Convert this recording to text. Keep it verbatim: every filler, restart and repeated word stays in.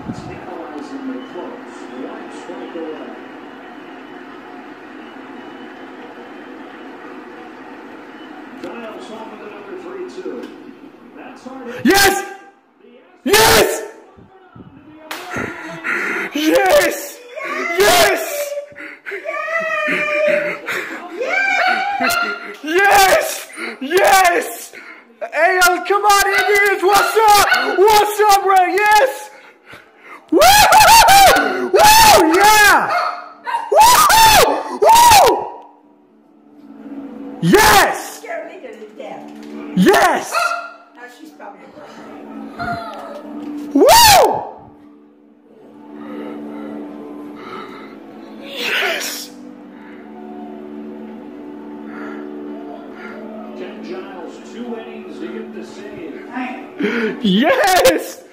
It's equalizing the close. One strike away. Giles off with another three two. That's hard. Yes! Yes! Yes! Yes! Yes! Yes! A L, come on, Indians! What's up? What's up, Ray? Yes! Woo! Woo! Yeah! Woo! Woo! Yes! Scared me to death. Yes! Now she's probably Woo! Yes! Ken Giles, two innings to get the save. Yes!